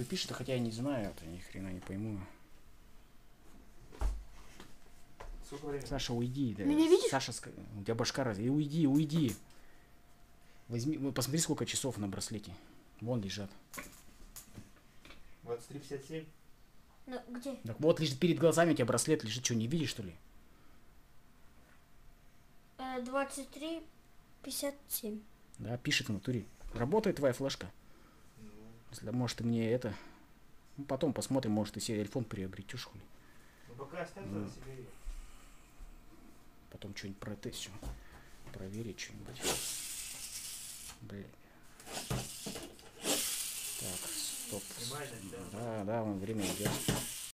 пишет, хотя я не знаю, это ни хрена не пойму. Саша, уйди. Да. Меня видишь? Саша, у тебя башка раз. И уйди, уйди. Возьми, посмотри, сколько часов на браслете. Вон лежат. 23:57. Ну, где? Так вот лежит перед глазами, у тебя браслет лежит. Что, не видишь, что ли? 23:57. Да, пишет в натуре. Работает твоя флешка. Если, может, ты мне это... Ну, потом посмотрим, может, ты себе iPhone приобретешь, хули. Ну пока оставь тогда себе. Потом что-нибудь протестим. Проверить что-нибудь. Блин. Так, стоп. Снимай, да? Да, время идет.